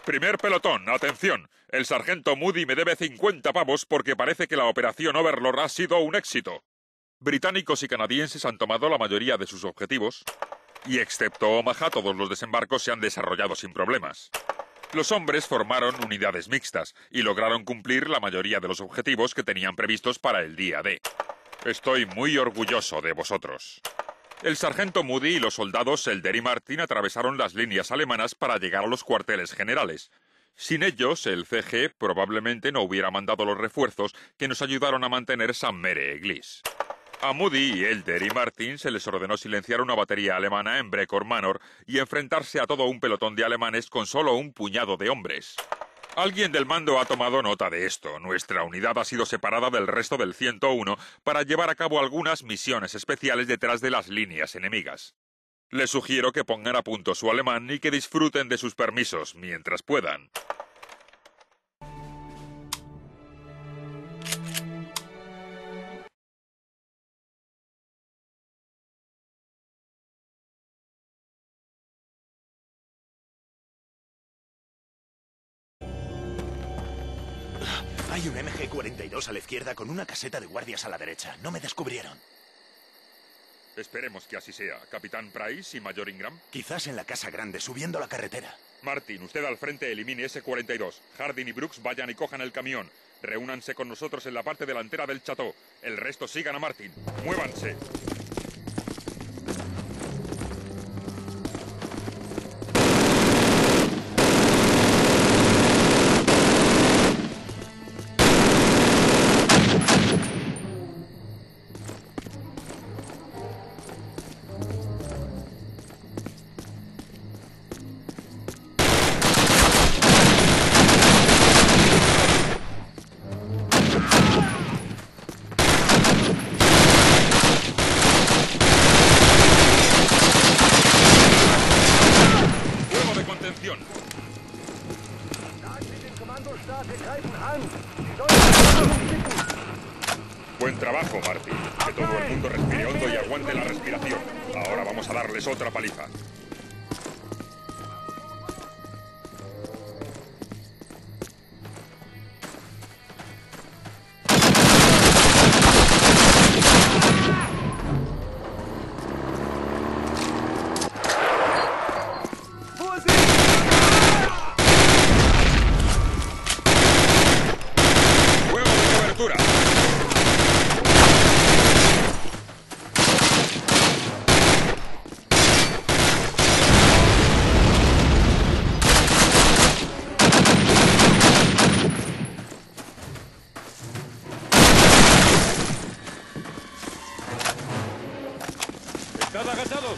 Primer pelotón, atención. El sargento Moody me debe 50 pavos porque parece que la operación Overlord ha sido un éxito. Británicos y canadienses han tomado la mayoría de sus objetivos y, excepto Omaha, todos los desembarcos se han desarrollado sin problemas. Los hombres formaron unidades mixtas y lograron cumplir la mayoría de los objetivos que tenían previstos para el día D. Estoy muy orgulloso de vosotros. El sargento Moody y los soldados Elder y Martin atravesaron las líneas alemanas para llegar a los cuarteles generales. Sin ellos, el CG probablemente no hubiera mandado los refuerzos que nos ayudaron a mantener St. Mere Eglise. A Moody, Elder y Martin se les ordenó silenciar una batería alemana en Brecor Manor y enfrentarse a todo un pelotón de alemanes con solo un puñado de hombres. Alguien del mando ha tomado nota de esto. Nuestra unidad ha sido separada del resto del 101 para llevar a cabo algunas misiones especiales detrás de las líneas enemigas. Les sugiero que pongan a punto su alemán y que disfruten de sus permisos mientras puedan. Hay un MG-42 a la izquierda con una caseta de guardias a la derecha. No me descubrieron. Esperemos que así sea. Capitán Price y Mayor Ingram. Quizás en la casa grande, subiendo la carretera. Martin, usted al frente elimine ese 42. Hardin y Brooks vayan y cojan el camión. Reúnanse con nosotros en la parte delantera del chateau. El resto sigan a Martin. ¡Muévanse! Buen trabajo, Martin. Que todo el mundo respire hondo y aguante la respiración. Ahora vamos a darles otra paliza. ¡Estad agachados!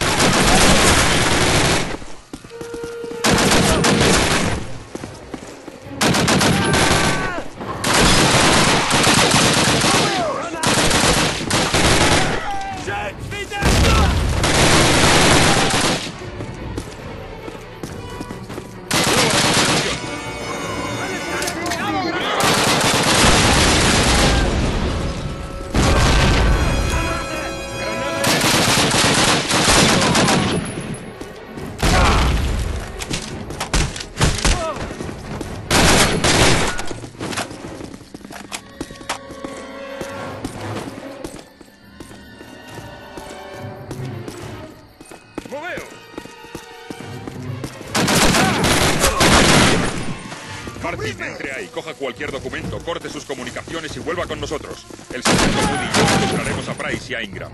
Martin, entre ahí, coja cualquier documento, corte sus comunicaciones y vuelva con nosotros. El sargento Moody y yo encontraremos a Price y a Ingram.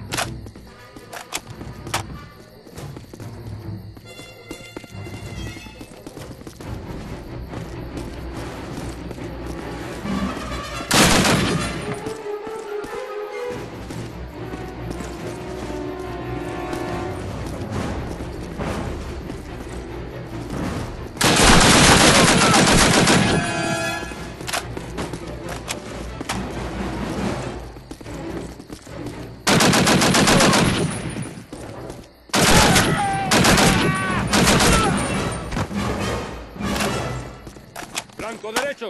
¡Flanco derecho!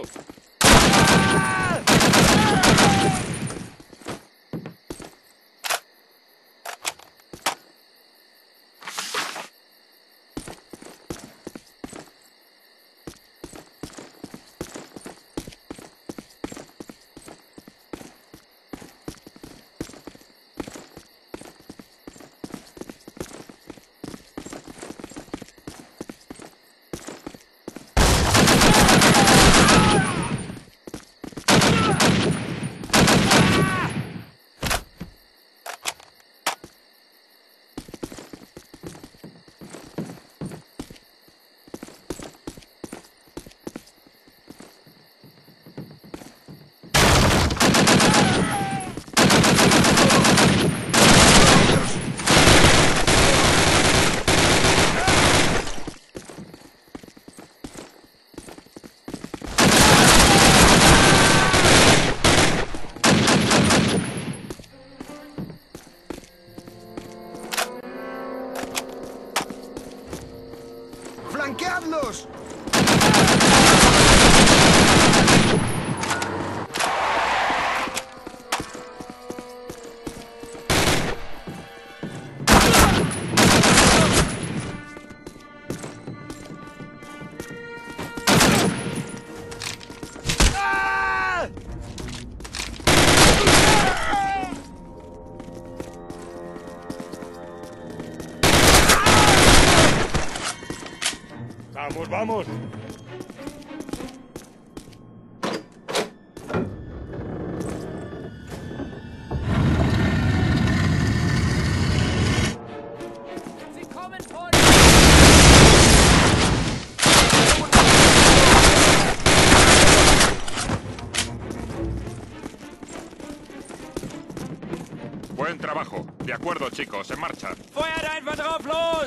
¡Ayudadlos! ¡Vamos, vamos! Buen trabajo. De acuerdo, chicos, en marcha. Feuer einfach drauf, los!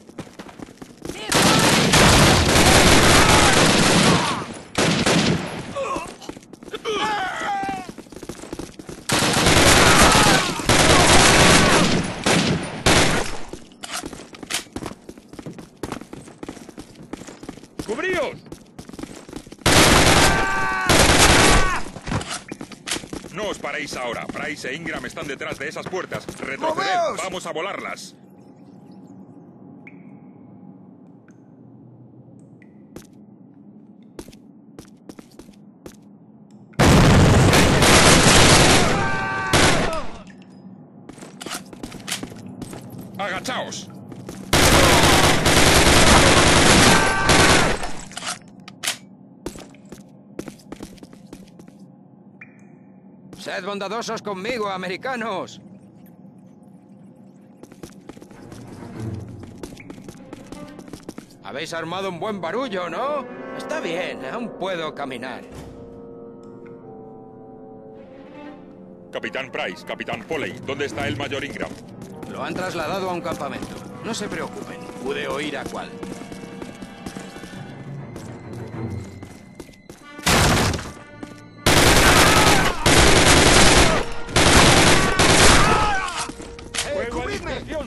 ¡Cubríos! No os paréis ahora. Price e Ingram están detrás de esas puertas. Retroceded. ¡Moveos! Vamos a volarlas. ¡Agachaos! Sed bondadosos conmigo, americanos. Habéis armado un buen barullo, ¿no? Está bien, aún puedo caminar. Capitán Price, Capitán Foley, ¿dónde está el mayor Ingram? Lo han trasladado a un campamento. No se preocupen, pude oír a cuál. ¡Fuego a cubridme! discreción!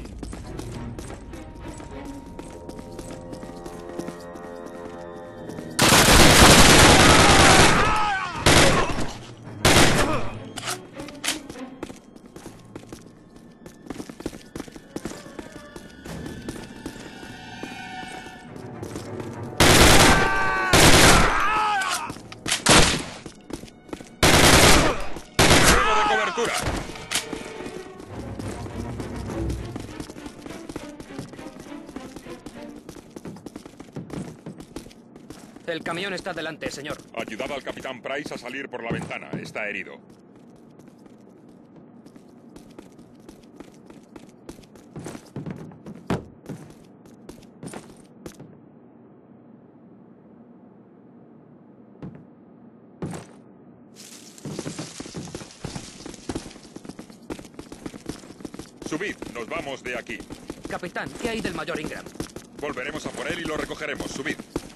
¡Fuego de cobertura! El camión está delante, señor. Ayudad al Capitán Price a salir por la ventana. Está herido. Subid, nos vamos de aquí. Capitán, ¿qué hay del mayor Ingram? Volveremos a por él y lo recogeremos. Subid.